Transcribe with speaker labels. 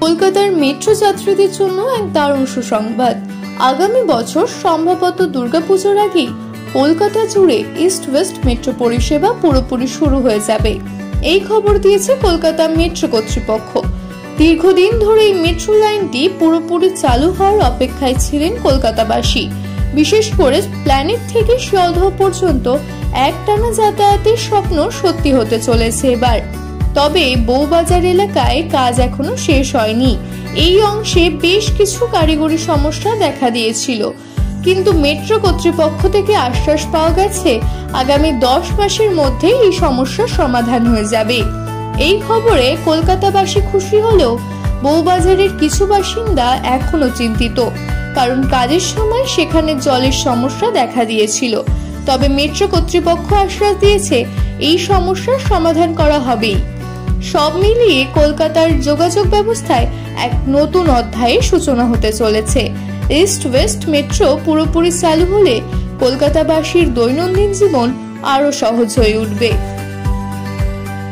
Speaker 1: কলকাতার মেট্রো যাত্রীদের জন্য এক দারুণ সুসংবাদ। আগামী বছর সম্ভবত দুর্গাপুজোর আগেই কলকাতা জুড়ে ইস্ট ওয়েস্ট মেট্রো পরিষেবা পুরোপুরি শুরু হয়ে যাবে। এই খবর দিয়েছে কলকাতা মেট্রো কর্তৃপক্ষ। দীর্ঘদিন ধরে এই মেট্রো লাইনটি পুরোপুরি চালু হওয়ার অপেক্ষায় ছিলেন কলকাতাবাসী। বিশেষ করে প্ল্যানেট থেকে শিয়ালদহ পর্যন্ত একটানা যাতায়াতের স্বপ্ন সত্যি হতে চলেছে এবার। তবে বউবাজার এলাকায় কাজ এখনো শেষ হয়নি। এই অংশে বেশ কিছু কারিগরি সমস্যা দেখা দিয়েছিল, কিন্তু মেট্রো কর্তৃপক্ষ থেকে আশ্বাস পাওয়া গেছে আগামী 10 মাসের মধ্যে এই সমস্যার সমাধান হয়ে যাবে। এই খবরে কলকাতাবাসী খুশি হলেও বউবাজারের কিছু বাসিন্দা এখনো চিন্তিত, কারণ কাজের সময় সেখানে জলের সমস্যা দেখা দিয়েছিল। তবে মেট্রো কর্তৃপক্ষ আশ্বাস দিয়েছে এই সমস্যার সমাধান করা হবেই। সব মিলিয়ে কলকাতার যোগাযোগ ব্যবস্থায় এক নতুন অধ্যায়ের সূচনা হতে চলেছে। ইস্ট ওয়েস্ট মেট্রো পুরোপুরি চালু হলে কলকাতাবাসীর দৈনন্দিন জীবন আরো সহজ হয়ে উঠবে।